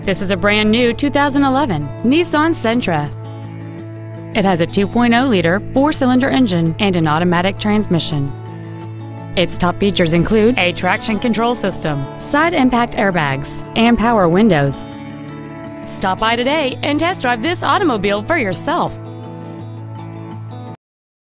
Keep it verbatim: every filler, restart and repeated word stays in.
This is a brand new two thousand eleven Nissan Sentra. It has a two point oh liter four-cylinder engine and an automatic transmission. Its top features include a traction control system, side impact airbags, and power windows. Stop by today and test drive this automobile for yourself.